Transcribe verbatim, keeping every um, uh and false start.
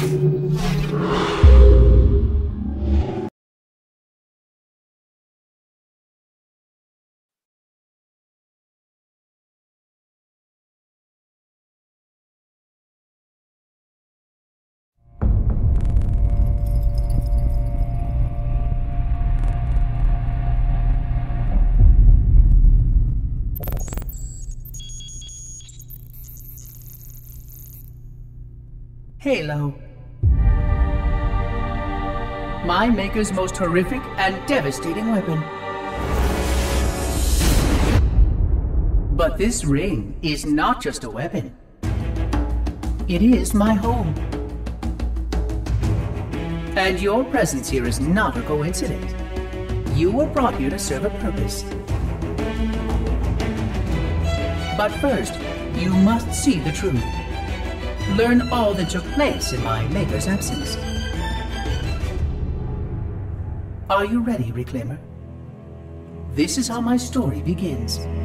Halo. My Maker's most horrific and devastating weapon. But this ring is not just a weapon. It is my home. And your presence here is not a coincidence. You were brought here to serve a purpose. But first, you must see the truth. Learn all that took place in my Maker's absence. Are you ready, Reclaimer? This is how my story begins.